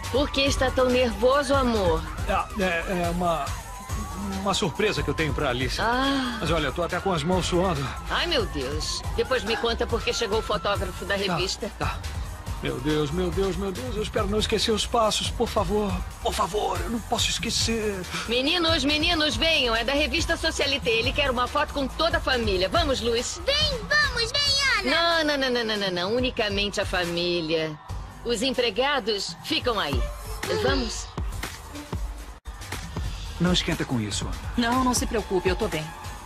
Por que está tão nervoso, amor? É uma surpresa que eu tenho pra Alice. Mas olha, eu tô até com as mãos suando. Ai, meu Deus. Depois me conta por que chegou o fotógrafo da revista. Tá. Meu Deus, meu Deus, meu Deus. Eu espero não esquecer os passos, por favor. Por favor, eu não posso esquecer. Meninos, venham. É da revista Socialité. Ele quer uma foto com toda a família. Vamos, Luz. Vem, Ana! Não. Unicamente a família. Os empregados ficam aí. Vamos. Não esquenta com isso, Ana. Não se preocupe, eu tô bem.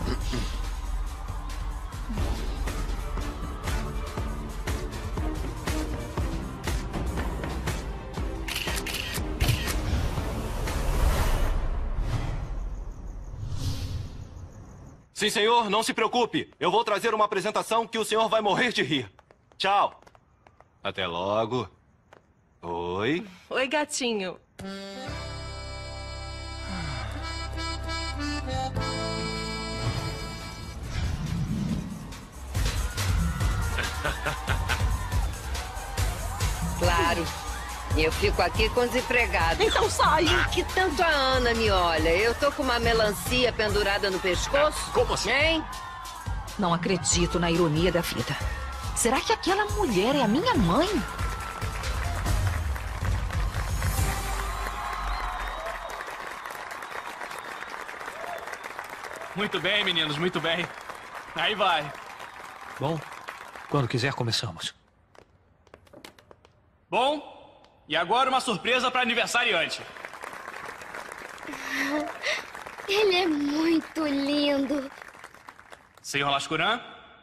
Sim, senhor, não se preocupe. Eu vou trazer uma apresentação que o senhor vai morrer de rir. Tchau. Até logo. Oi. Oi, gatinho. Claro. Eu fico aqui com os empregados. Então sai! Que tanto a Ana me olha. Eu tô com uma melancia pendurada no pescoço. Como assim? Hein? Não acredito na ironia da vida. Será que aquela mulher é a minha mãe? Muito bem, meninos, muito bem. Aí vai. Bom, quando quiser, começamos. Bom, e agora uma surpresa para aniversariante. Ele é muito lindo. Senhor Lascuran?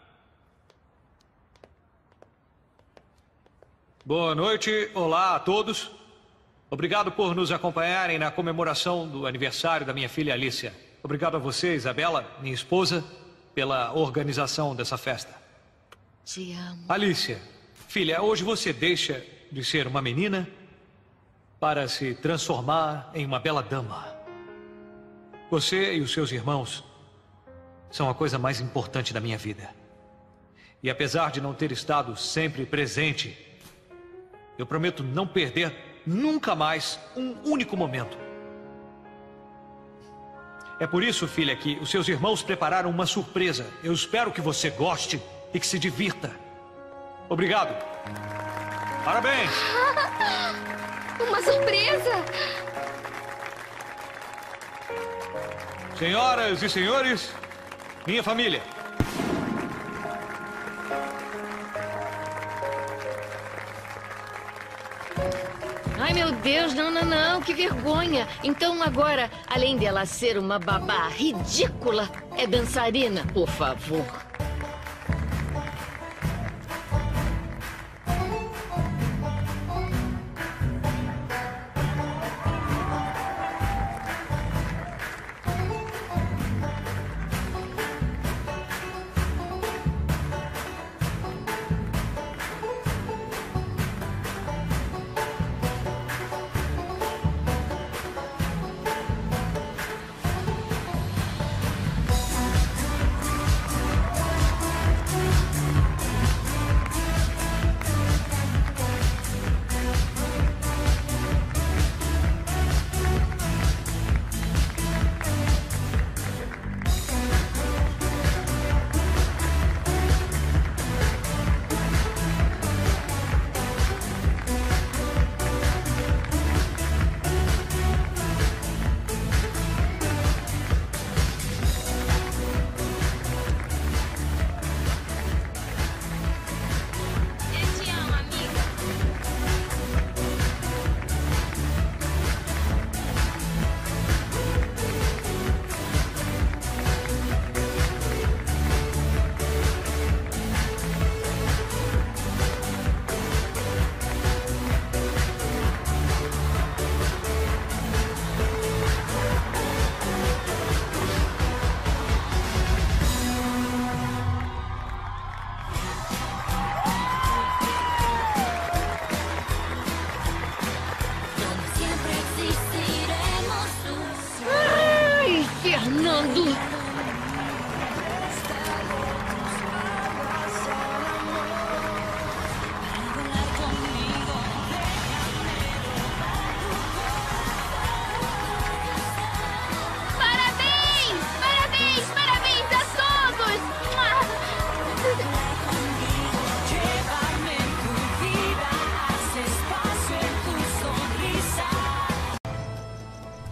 Boa noite, olá a todos. Obrigado por nos acompanharem na comemoração do aniversário da minha filha Alicia. Obrigado a você, Isabela, minha esposa, pela organização dessa festa. Te amo. Alicia, filha, hoje você deixa de ser uma menina para se transformar em uma bela dama. Você e os seus irmãos são a coisa mais importante da minha vida. E apesar de não ter estado sempre presente, eu prometo não perder nunca mais um único momento. É por isso, filha, que os seus irmãos prepararam uma surpresa. Eu espero que você goste e que se divirta. Obrigado. Parabéns. Uma surpresa! Senhoras e senhores, minha família. Ai, meu Deus, não, que vergonha. Então agora, além dela ser uma babá ridícula, é dançarina, por favor.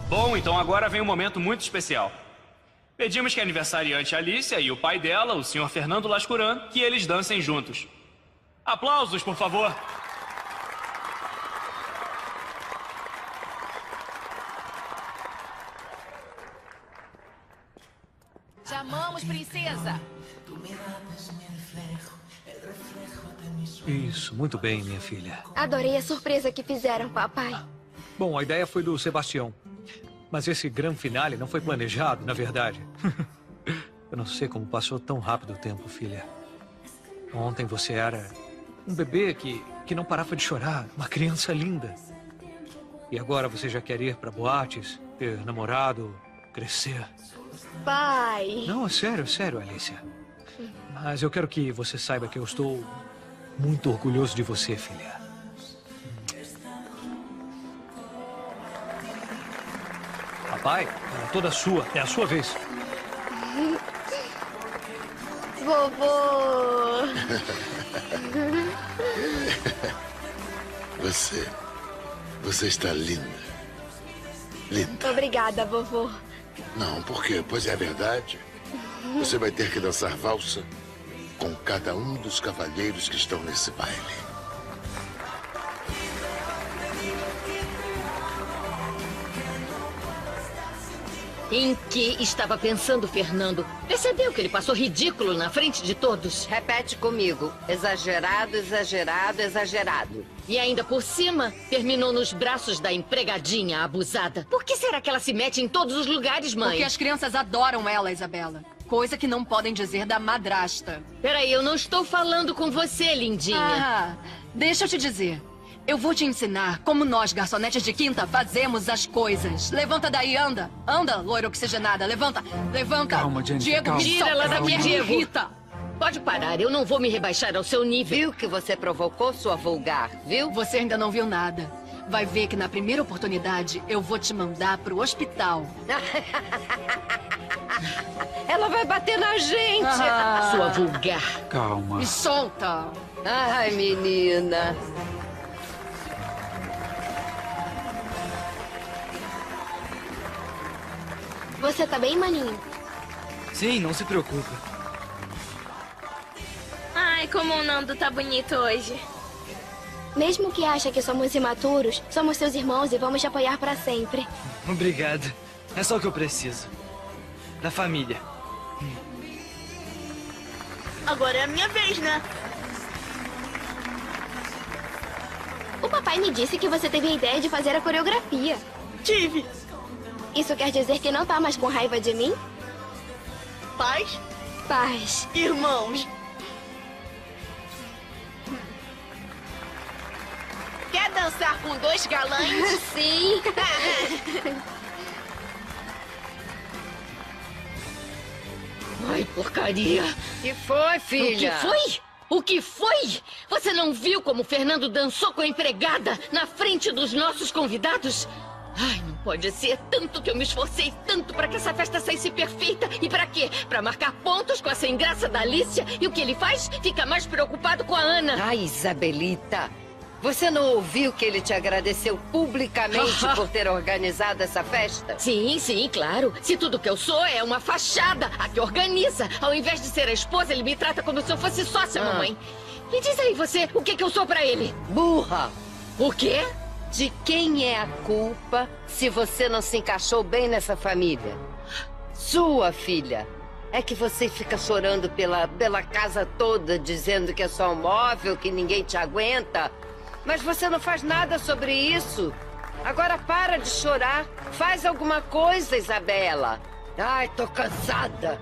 Bom, então agora vem um momento muito especial. Pedimos que a aniversariante Alicia e o pai dela, o Sr. Fernando Lascuran, que eles dancem juntos. Aplausos, por favor. Chamamos, princesa. Isso, muito bem, minha filha. Adorei a surpresa que fizeram, papai. Bom, a ideia foi do Sebastião. Mas esse grande finale não foi planejado, na verdade. Eu não sei como passou tão rápido o tempo, filha. Ontem você era um bebê que não parava de chorar, uma criança linda. E agora você já quer ir para boates, ter namorado, crescer. Pai. Não, é sério, Alicia. Mas eu quero que você saiba que eu estou muito orgulhoso de você, filha. Papai, ela é toda sua. É a sua vez. Vovô. Você está linda. Linda. Obrigada, vovô. Não, por quê? Pois é verdade. Você vai ter que dançar valsa com cada um dos cavalheiros que estão nesse baile. Em que estava pensando Fernando? Percebeu que ele passou ridículo na frente de todos? Repete comigo. Exagerado, exagerado, exagerado. E ainda por cima, terminou nos braços da empregadinha abusada. Por que será que ela se mete em todos os lugares, mãe? Porque as crianças adoram ela, Isabela. Coisa que não podem dizer da madrasta. Peraí, eu não estou falando com você, lindinha. Ah, deixa eu te dizer. Eu vou te ensinar como nós, garçonetes de quinta, fazemos as coisas. Levanta daí, anda. Anda, loira oxigenada. Levanta, levanta. Calma, Jennifer, Diego, calma. me Tira ela solta, daqui, me Diego. irrita. Pode parar, eu não vou me rebaixar ao seu nível. Viu que você provocou, sua vulgar, viu? Você ainda não viu nada. Vai ver que na primeira oportunidade eu vou te mandar pro hospital. Ela vai bater na gente. Sua vulgar. Calma. Me solta. Ai, menina. Você tá bem, maninho? Sim, não se preocupe. Ai, como o Nando tá bonito hoje. Mesmo que acha que somos imaturos, somos seus irmãos e vamos te apoiar pra sempre. Obrigado. É só o que eu preciso. Da família. Agora é a minha vez, né? O papai me disse que você teve a ideia de fazer a coreografia. Tive. Isso quer dizer que não tá mais com raiva de mim? Pais? Paz. Irmãos. Quer dançar com dois galãs? Sim. Ai, porcaria. Que foi, filha? O que foi? O que foi? Você não viu como o Fernando dançou com a empregada na frente dos nossos convidados? Ai, não pode ser. Tanto que eu me esforcei tanto para que essa festa saísse perfeita. E para quê? Para marcar pontos com a sem graça da Alicia. E o que ele faz? Fica mais preocupado com a Ana. Ai, Isabelita. Você não ouviu que ele te agradeceu publicamente por ter organizado essa festa? Sim, sim, claro. Se tudo que eu sou é uma fachada, a que organiza. Ao invés de ser a esposa, ele me trata como se eu fosse sócia, mamãe. Me diz aí você, o que eu sou pra ele? Burra. O quê? De quem é a culpa se você não se encaixou bem nessa família? Sua, filha. É que você fica chorando pela casa toda, dizendo que é só um móvel, que ninguém te aguenta. Mas você não faz nada sobre isso. Agora para de chorar. Faz alguma coisa, Isabela. Ai, tô cansada.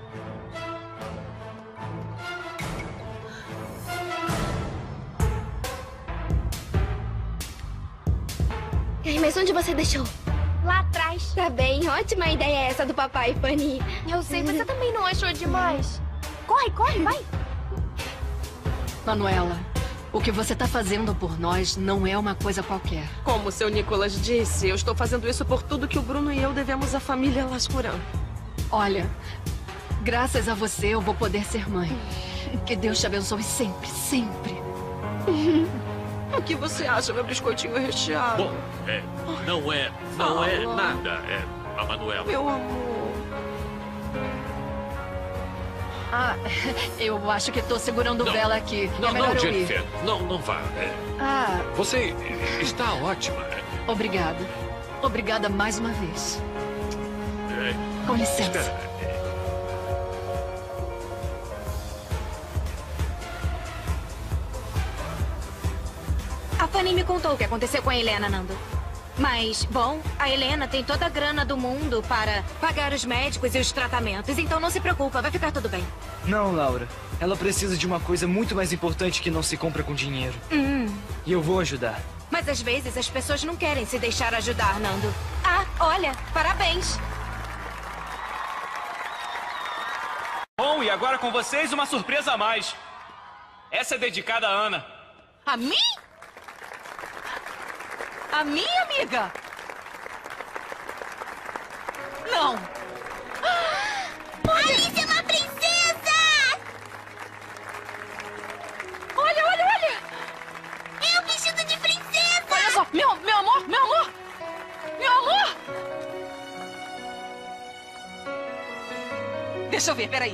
Ai, mas onde você deixou? Lá atrás. Tá bem, ótima ideia essa do papai, Fanny. Eu sei, você também não achou demais? Corre, corre, vai. Manuela, o que você tá fazendo por nós não é uma coisa qualquer. Como o seu Nicolas disse, eu estou fazendo isso por tudo que o Bruno e eu devemos à família Lascuran. Olha, graças a você eu vou poder ser mãe. Que Deus te abençoe sempre, sempre. O que você acha, meu biscoitinho recheado? Bom, não é nada. a Manuela. Meu amor. Ah, eu acho que tô segurando vela aqui. Não, é melhor eu ir. Jennifer. Não vá. Ah, Você está ótima. obrigada. Obrigada mais uma vez. Com licença. Espera. A Fanny me contou o que aconteceu com a Helena, Nando. Mas, bom, a Helena tem toda a grana do mundo para pagar os médicos e os tratamentos. Então não se preocupa, vai ficar tudo bem. Não, Laura. Ela precisa de uma coisa muito mais importante que não se compra com dinheiro. E eu vou ajudar. Mas às vezes as pessoas não querem se deixar ajudar, Nando. Ah, olha, parabéns. Bom, e agora com vocês uma surpresa a mais. Essa é dedicada a Ana. A mim? A minha amiga? Não. Alice é uma princesa! Olha, olha, olha! É um vestido de princesa! Olha só, meu amor, meu amor! Meu amor! Deixa eu ver, peraí.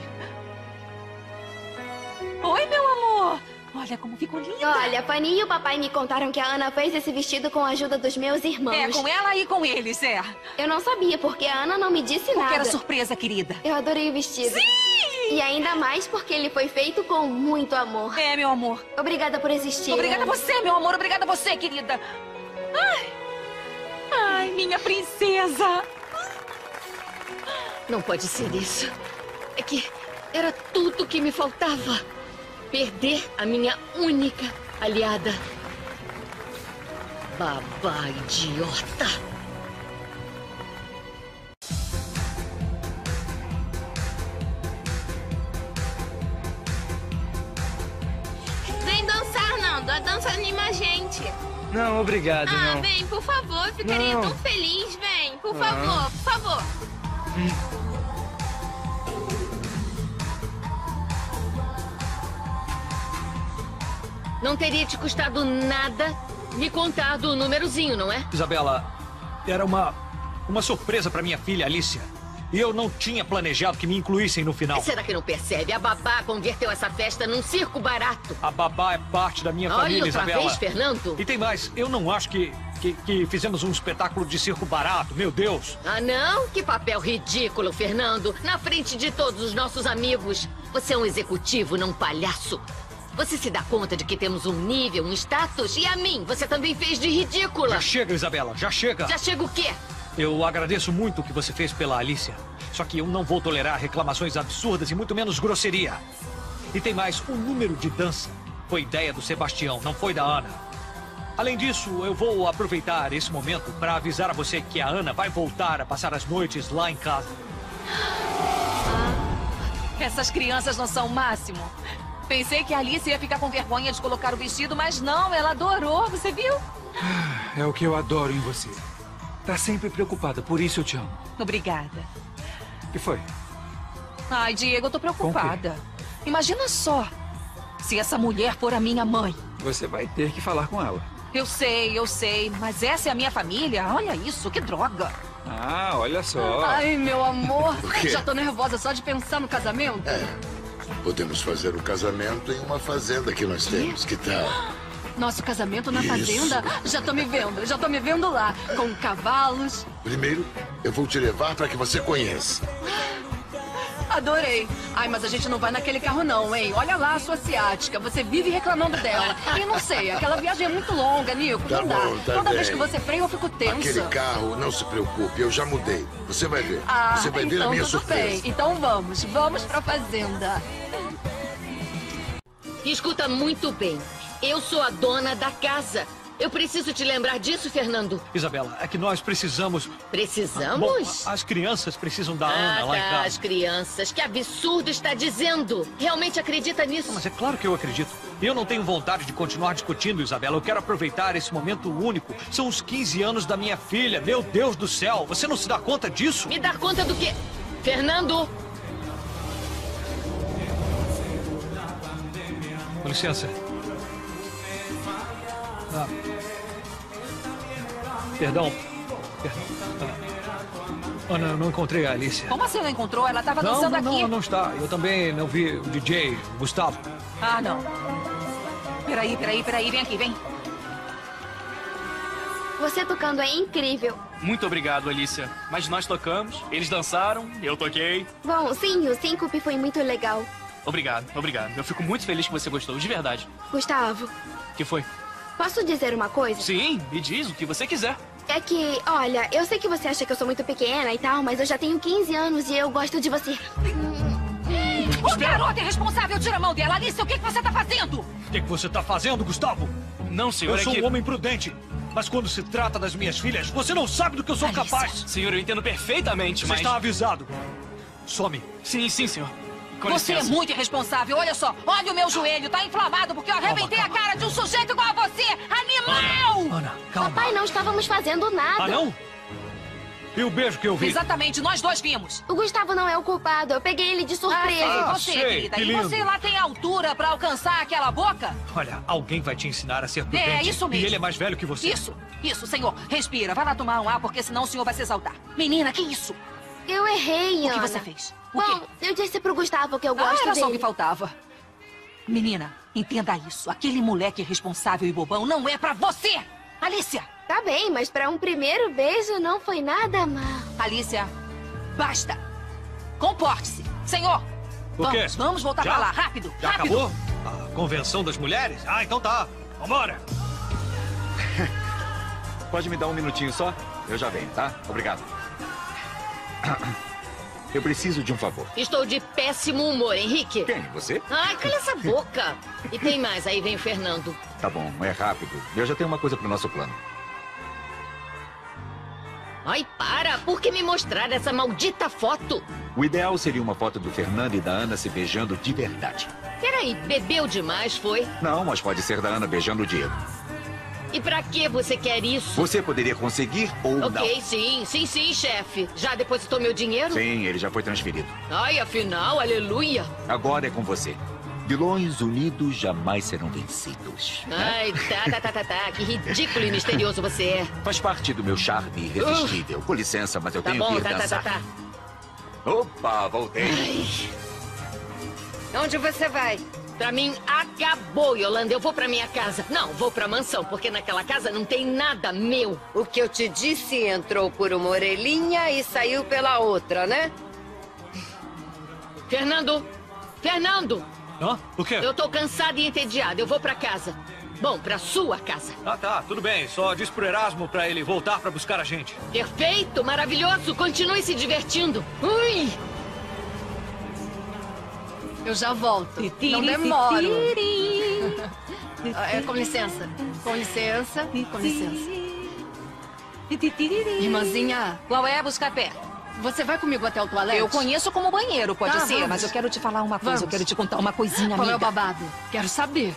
Oi, meu amor! Olha como ficou linda! Olha, a Fanny e o papai me contaram que a Ana fez esse vestido com a ajuda dos meus irmãos. É, com ela e com eles, é. Eu não sabia, porque a Ana não me disse nada. Porque era surpresa, querida. Eu adorei o vestido. Sim! E ainda mais porque ele foi feito com muito amor. É, meu amor. Obrigada por existir. Obrigada a você, meu amor. Obrigada a você, querida. Ai, ai, minha princesa. Não pode ser isso. É que era tudo que me faltava. Perder a minha única aliada. Babá idiota. Vem dançar, Nando. A dança anima a gente. Não, obrigado, não. Vem, por favor. Ficaria Não. tão feliz. Vem, por favor, por favor. Não teria te custado nada me contar do númerozinho, não é? Isabela, era uma surpresa para minha filha, Alicia. E eu não tinha planejado que me incluíssem no final. Será que não percebe? A babá converteu essa festa num circo barato. A babá é parte da minha Olha, família, outra Isabela. vez, Fernando. E tem mais, eu não acho que fizemos um espetáculo de circo barato, meu Deus. Ah, não? Que papel ridículo, Fernando. Na frente de todos os nossos amigos. Você é um executivo, não um palhaço. Você se dá conta de que temos um nível, um status? E a mim, você também fez de ridícula. Já chega, Isabela, já chega. Já chega o quê? Eu agradeço muito o que você fez pela Alicia. Só que eu não vou tolerar reclamações absurdas e muito menos grosseria. E tem mais, o número de dança foi ideia do Sebastião, não foi da Ana. Além disso, eu vou aproveitar esse momento para avisar a você que a Ana vai voltar a passar as noites lá em casa. Essas crianças não são o máximo. Pensei que a Alice ia ficar com vergonha de colocar o vestido, mas não, ela adorou, você viu? É o que eu adoro em você. Tá sempre preocupada, por isso eu te amo. Obrigada. O que foi? Ai, Diego, eu tô preocupada. Imagina só, se essa mulher for a minha mãe. Você vai ter que falar com ela. Eu sei, mas essa é a minha família. Olha isso, que droga. Ah, olha só. Ai, meu amor, O quê? já tô nervosa só de pensar no casamento. Podemos fazer o casamento em uma fazenda que nós temos. Que tal? Nosso casamento na Isso. fazenda? Já tô me vendo lá, com cavalos. Primeiro, eu vou te levar para que você conheça. Adorei. Ai, mas a gente não vai naquele carro não, hein? Olha lá a sua asiática, você vive reclamando dela. E não sei, aquela viagem é muito longa, Nico, Tá não dá. bom, tá Toda bem. vez que você freia, eu fico tensa. Aquele carro, não se preocupe, eu já mudei. Você vai ver. Ah, Você vai ver então a minha tudo surpresa. bem. Então vamos pra fazenda. Escuta muito bem. Eu sou a dona da casa. Eu preciso te lembrar disso, Fernando. Isabela, é que nós precisamos... Precisamos? Bom, as crianças precisam da Ana lá em casa. As crianças. Que absurdo está dizendo. Realmente acredita nisso? Mas é claro que eu acredito. Eu não tenho vontade de continuar discutindo, Isabela. Eu quero aproveitar esse momento único. São os 15 anos da minha filha. Meu Deus do céu. Você não se dá conta disso? Me dá conta do quê? Fernando! Com licença. Perdão. Ana, eu não encontrei a Alicia. Como assim não encontrou? Ela estava dançando aqui. Não está. Eu também não vi o DJ, o Gustavo. Ah, não. Peraí. Vem aqui, vem. Você tocando é incrível. Muito obrigado, Alicia. Mas nós tocamos, eles dançaram, eu toquei. Bom, sim, o Síncope foi muito legal. Obrigado. Eu fico muito feliz que você gostou, de verdade. Gustavo, O que foi? posso dizer uma coisa? Sim, me diz o que você quiser. É que, olha, eu sei que você acha que eu sou muito pequena e tal, mas eu já tenho 15 anos e eu gosto de você. O garoto irresponsável, tira a mão dela. Alicia, o que você tá fazendo? O que você tá fazendo, Gustavo? Não, senhor, Eu sou um homem prudente. Mas quando se trata das minhas filhas, você não sabe do que eu sou capaz. Senhor, eu entendo perfeitamente, Você está avisado. Some. Sim, senhor. Com Você licença. é muito irresponsável. Olha só, olha o meu joelho. Tá inflamado porque eu arrebentei a cara de um sujeito igual a você. Animal! Ana, calma. Papai, não estávamos fazendo nada. Ah, não? E o beijo que eu vi? Exatamente, nós dois vimos. O Gustavo não é o culpado. Eu peguei ele de surpresa. E você, sei, querida? que E lindo. você lá tem altura pra alcançar aquela boca? Olha, alguém vai te ensinar a ser prudente. É, isso mesmo. E ele é mais velho que você. Isso, senhor. Respira. Vai lá tomar um ar, porque senão o senhor vai se exaltar. Menina, que isso? Eu errei, O que Ana. você fez? Bom, eu disse pro Gustavo que eu gosto Era dele. só o que faltava. Menina, entenda isso. Aquele moleque irresponsável e bobão não é pra você! Alicia! Tá bem, mas pra um primeiro beijo não foi nada mal. Alicia, basta! Comporte-se! Senhor! O quê? Vamos voltar Já? pra lá, rápido! Já rápido! acabou? A convenção das mulheres? Ah, então tá. Vambora. Pode me dar um minutinho só? Eu já venho, tá? Obrigado. Eu preciso de um favor. Estou de péssimo humor, Henrique. Quem? Você? Ai, cala essa boca. E tem mais, aí vem o Fernando. Tá bom, é rápido. Eu já tenho uma coisa pro nosso plano. Ai, para! Por que me mostrar essa maldita foto? O ideal seria uma foto do Fernando e da Ana se beijando de verdade. Peraí, bebeu demais, foi? Não, mas pode ser da Ana beijando o Diego. E pra que você quer isso? Você poderia conseguir ou não? Ok, sim, chefe. Já depositou meu dinheiro? Sim, ele já foi transferido. Ai, afinal, aleluia. Agora é com você. Vilões unidos jamais serão vencidos. Ai, tá. Que ridículo e misterioso você é. Faz parte do meu charme irresistível. Com licença, mas eu Tá tenho bom, que ir tá. dançar. Opa, voltei. Onde você vai? Pra mim, acabou, Yolanda. Eu vou pra minha casa. Não, vou pra mansão, porque naquela casa não tem nada meu. O que eu te disse entrou por uma orelhinha e saiu pela outra, né? Fernando! Hã? O quê? Eu tô cansada e entediada. Eu vou pra casa. Bom, pra sua casa. Ah, tá. Tudo bem. Só diz pro Erasmo pra ele voltar pra buscar a gente. Perfeito, maravilhoso. Continue se divertindo. Ui! Eu já volto. Não demoro. Com licença. Irmãzinha. Qual é, Buscapé? Você vai comigo até o toalete? Eu conheço como banheiro, pode ser, vamos. mas eu quero te falar uma coisa. Vamos. Eu quero te contar uma coisinha, Qual amiga. é o babado? Quero saber.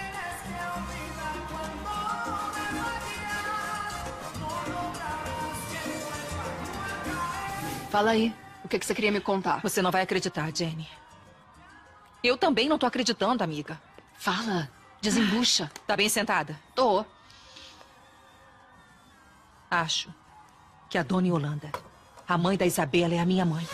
Fala aí. O que você queria me contar? Você não vai acreditar, Jenny. Eu também não tô acreditando, amiga. Fala. Desembucha. Tá bem sentada? Tô. Acho que a dona Yolanda, a mãe da Isabela, é a minha mãe.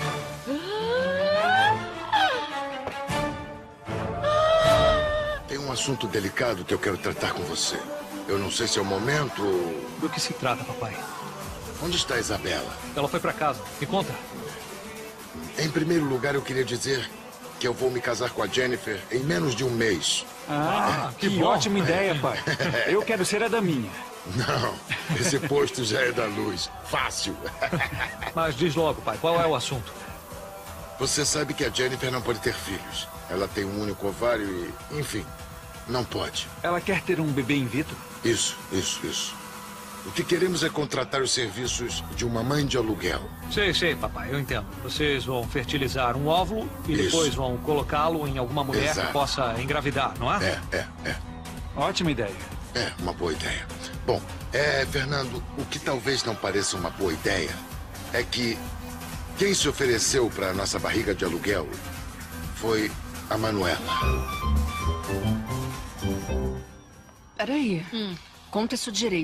Tem um assunto delicado que eu quero tratar com você. Eu não sei se é o momento ou... Do que se trata, papai? Onde está a Isabela? Ela foi pra casa. Me conta. Em primeiro lugar, eu queria dizer que eu vou me casar com a Jennifer em menos de um mês. Que bom. ótima ideia, pai. Eu quero ser a daminha. Não, esse posto já é da luz. Fácil. Mas diz logo, pai, qual é o assunto? Você sabe que a Jennifer não pode ter filhos. Ela tem um único ovário e, enfim, não pode. Ela quer ter um bebê in vitro? Isso. O que queremos é contratar os serviços de uma mãe de aluguel. Sei, papai, eu entendo. Vocês vão fertilizar um óvulo e Isso. depois vão colocá-lo em alguma mulher Exato. que possa engravidar, não é? É. Ótima ideia. É, uma boa ideia. Bom, Fernando, o que talvez não pareça uma boa ideia é que quem se ofereceu para a nossa barriga de aluguel foi a Manuela. Peraí. Conta isso direito.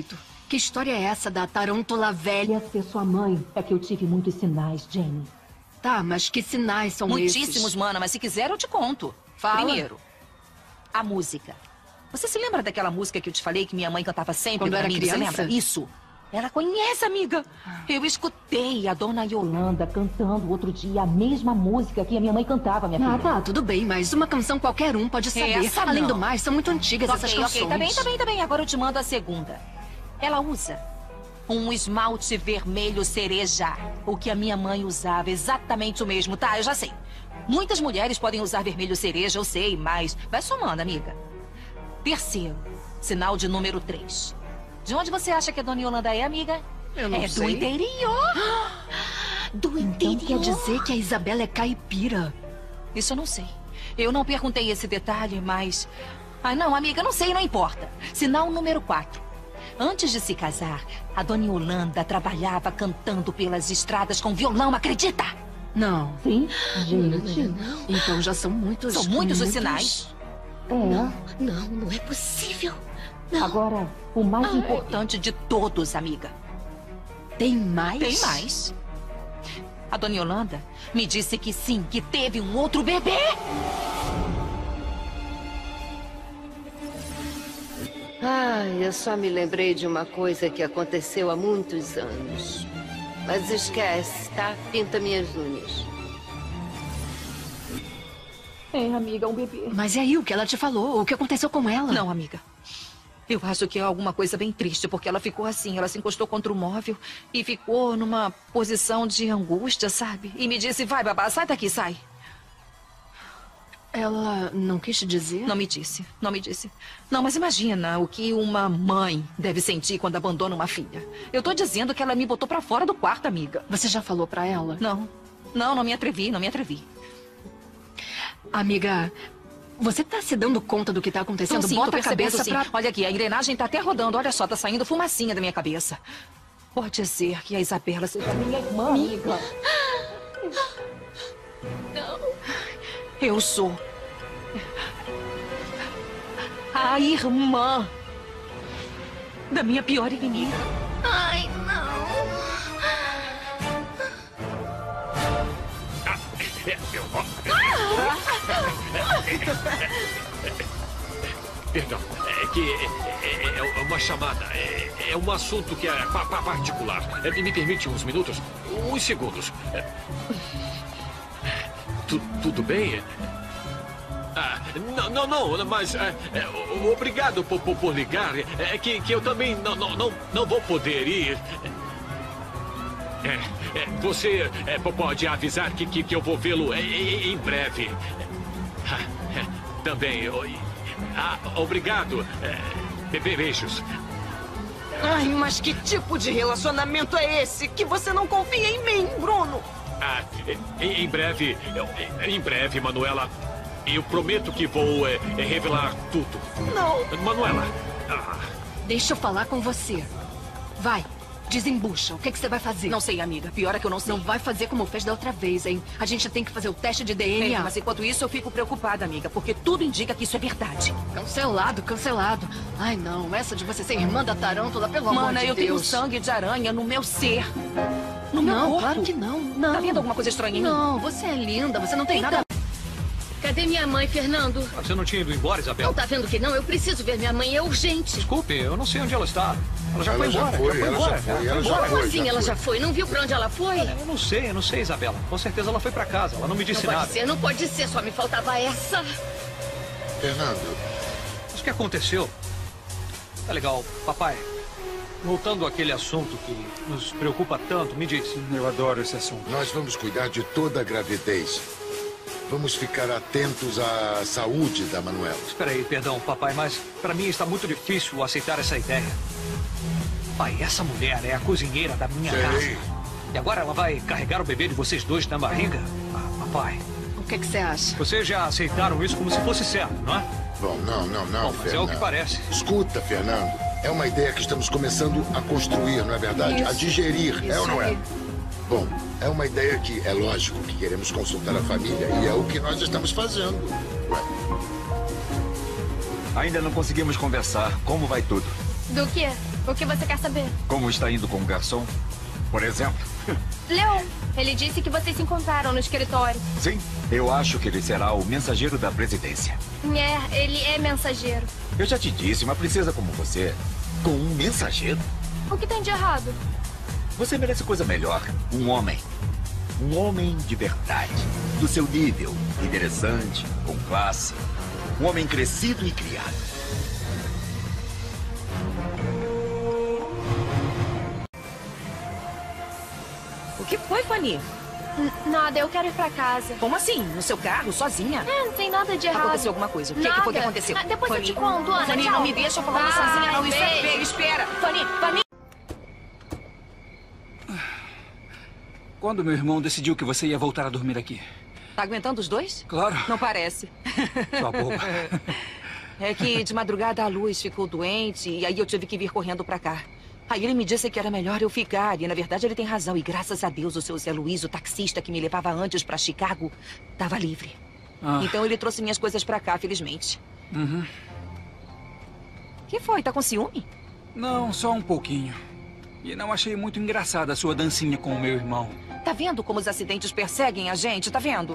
Que história é essa da tarântula velha? Ia ser sua mãe. É que eu tive muitos sinais, Jenny. Tá, mas que sinais são esses? Muitíssimos, mana, mas se quiser eu te conto. Fala. Primeiro, a música. Você se lembra daquela música que eu te falei que minha mãe cantava sempre Quando pra era mim? criança? Você lembra? Isso. Ela conhece, amiga. Eu escutei a dona Yolanda cantando outro dia a mesma música que a minha mãe cantava, minha filha. Tá, tudo bem, mas uma canção qualquer um pode saber. Essa Além não. do mais, são muito antigas essas canções. Ok, tá bem. Agora eu te mando a segunda. Ela usa um esmalte vermelho cereja. O que a minha mãe usava, exatamente o mesmo, tá? Eu já sei. Muitas mulheres podem usar vermelho cereja, eu sei, mas vai somando, amiga. Terceiro, sinal de número 3. De onde você acha que a dona Yolanda é, amiga? Eu não sei. Do interior. Do interior. Então quer dizer que a Isabela é caipira? Isso eu não sei. Eu não perguntei esse detalhe, mas... Ah, não, amiga, não sei, não importa. Sinal número 4. Antes de se casar, a dona Yolanda trabalhava cantando pelas estradas com violão, acredita? Não. Sim, gente. Então já são muitos... São muitos os sinais. Não é possível. Não. Agora, o mais importante de todos, amiga. Tem mais? Tem mais. A dona Yolanda me disse que sim, que teve um outro bebê. Ai, eu só me lembrei de uma coisa que aconteceu há muitos anos. Mas esquece, tá? Pinta minhas unhas. É, amiga, um bebê. Mas e aí, o que ela te falou? O que aconteceu com ela? Não, amiga. Eu acho que é alguma coisa bem triste, porque ela ficou assim. Ela se encostou contra o móvel e ficou numa posição de angústia, sabe? E me disse, vai, babá, sai daqui, sai. Ela não quis te dizer? Não me disse. Não, mas imagina o que uma mãe deve sentir quando abandona uma filha. Eu tô dizendo que ela me botou pra fora do quarto, amiga. Você já falou pra ela? Não me atrevi. Amiga, você tá se dando conta do que tá acontecendo? Sim, Bota tô a cabeça sim. pra... Olha aqui, a engrenagem tá até rodando. Olha só, tá saindo fumacinha da minha cabeça. Pode ser que a Isabela seja minha irmã, amiga. Não. Eu sou a irmã da minha pior inimiga. Ai, não. Perdão, é que é uma chamada. É um assunto que é particular. Me permite uns minutos? Uns segundos. Tudo bem? Não, mas obrigado por ligar. É que eu também não vou poder ir. Você pode avisar que eu vou vê-lo em breve. Também. Obrigado. Beijos. Ai, mas que tipo de relacionamento é esse? Que você não confia em mim, Bruno? Em breve, Manuela. Eu prometo que vou revelar tudo. Não. Manuela. Deixa eu falar com você. Vai, desembucha. O que você vai fazer? Não sei, amiga. Pior é que eu não sei. Não vai fazer como fez da outra vez, hein? A gente tem que fazer o teste de DNA. Mas enquanto isso eu fico preocupada, amiga, porque tudo indica que isso é verdade. Cancelado. Ai, não. Essa de você ser irmã da tarântula, pelo amor de Deus. Mana, eu tenho sangue de aranha no meu ser. No meu corpo. Claro que não. Tá vendo alguma coisa estranha em mim? Não, você é linda. Você não tem nada... Cadê minha mãe, Fernando? Você não tinha ido embora, Isabela? Não tá vendo que não? Eu preciso ver minha mãe, é urgente. Desculpe, eu não sei onde ela está. Ela já foi embora. Como assim ela já foi? Não viu pra onde ela foi? Eu não sei, Isabela. Com certeza ela foi pra casa. Ela não me disse nada. Não pode ser. Só me faltava essa. Fernando. Mas o que aconteceu? Tá legal, papai. Voltando àquele assunto que nos preocupa tanto, me diz. Eu adoro esse assunto. Nós vamos cuidar de toda a gravidez. Vamos ficar atentos à saúde da Manuela. Espera aí, perdão, papai, mas para mim está muito difícil aceitar essa ideia. Pai, essa mulher é a cozinheira da minha casa. E agora ela vai carregar o bebê de vocês dois na barriga? papai. O que você acha? Vocês já aceitaram isso como se fosse certo, não é? Bom, não, mas Fernando. é o que parece. Escuta, Fernando. É uma ideia que estamos começando a construir, não é verdade? A digerir, é ou não é? Bom, é uma ideia que é lógico que queremos consultar a família e é o que nós estamos fazendo. Ué. Ainda não conseguimos conversar. Como vai tudo? Do quê? O que você quer saber? Como está indo com o garçom, por exemplo? Leon, ele disse que vocês se encontraram no escritório. Sim, eu acho que ele será o mensageiro da presidência. É, ele é mensageiro. Eu já te disse, uma princesa como você, com um mensageiro? O que tem de errado? Você merece coisa melhor. Um homem. Um homem de verdade. Do seu nível. Interessante, com classe. Um homem crescido e criado. O que foi, Fanny? Nada, eu quero ir pra casa. Como assim? No seu carro, sozinha? Não tem nada de errado. Aconteceu alguma coisa. O que foi que aconteceu? Depois Fanny, eu te conto, Ana. Fanny, tchau. não me deixa falando sozinha, não. Isso é feio. Espera. Fanny. Quando meu irmão decidiu que você ia voltar a dormir aqui? Tá aguentando os dois? Claro. Não parece. Sua boba. É que de madrugada a Luz ficou doente e aí eu tive que vir correndo pra cá. Aí ele me disse que era melhor eu ficar. E na verdade ele tem razão. E graças a Deus o seu Zé Luiz, o taxista que me levava antes pra Chicago, tava livre. Então ele trouxe minhas coisas pra cá, felizmente. Uhum. Que foi? Tá com ciúme? Não, só um pouquinho. E não achei muito engraçada a sua dancinha com o meu irmão. Tá vendo como os acidentes perseguem a gente? Tá vendo?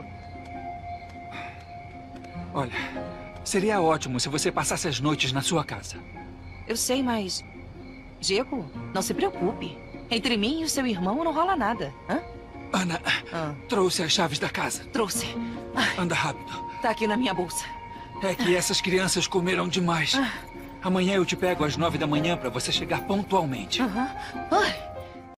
Olha, seria ótimo se você passasse as noites na sua casa. Eu sei, mas... Diego, não se preocupe. Entre mim e o seu irmão não rola nada. Hã? Ana, trouxe as chaves da casa. Trouxe. Anda rápido. Tá aqui na minha bolsa. É que essas crianças comeram demais. Amanhã eu te pego às 9 da manhã pra você chegar pontualmente. Ai.